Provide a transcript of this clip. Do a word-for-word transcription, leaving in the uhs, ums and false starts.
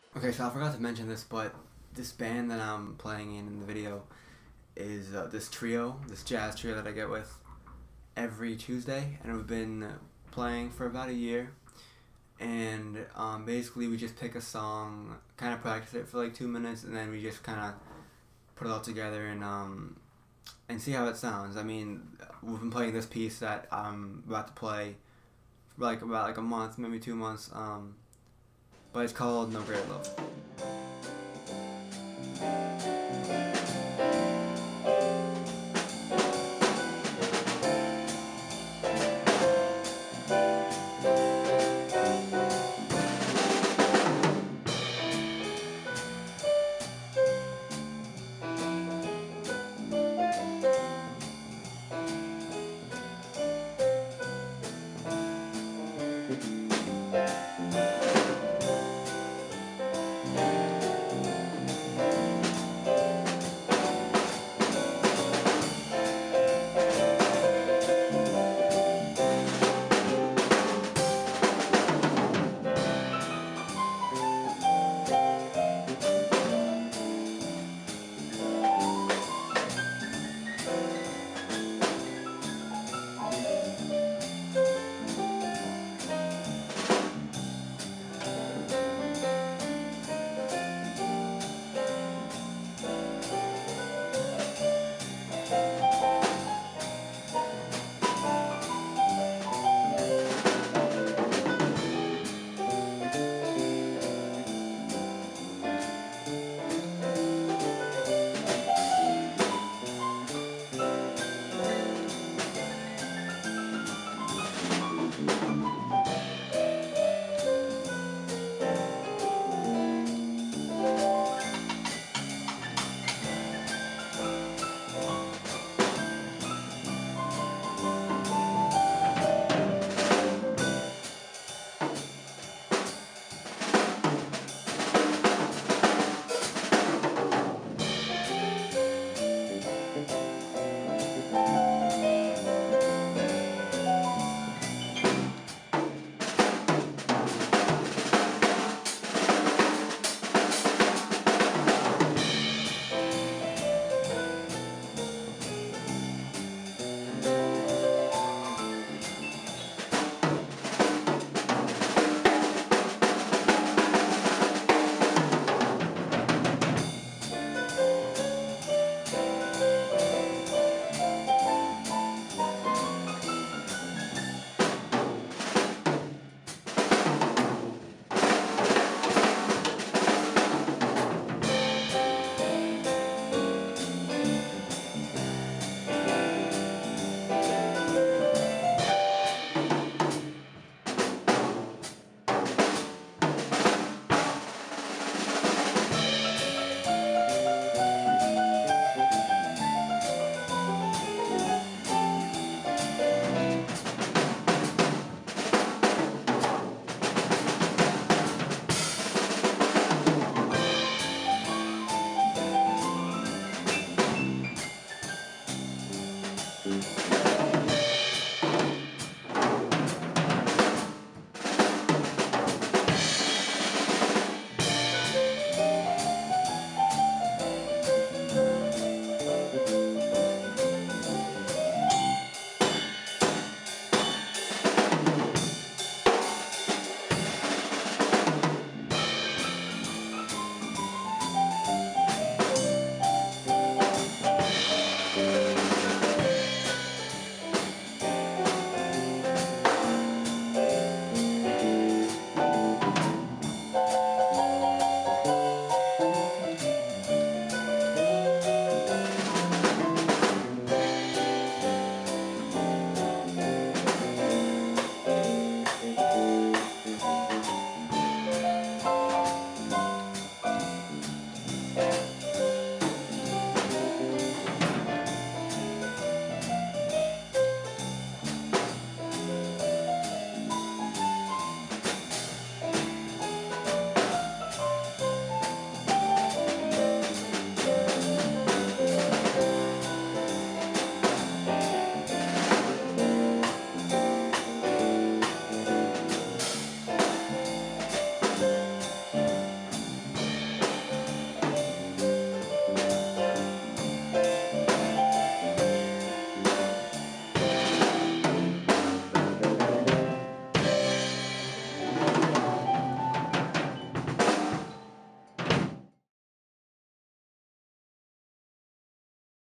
Okay, so I forgot to mention this, but this band that I'm playing in in the video is uh, this trio, this jazz trio that I get with every Tuesday, and we've been playing for about a year. And um, basically, we just pick a song, kind of practice it for like two minutes, and then we just kind of put it all together and um, and see how it sounds. I mean, we've been playing this piece that I'm about to play for like about like a month, maybe two months. Um, but it's called No Great Love.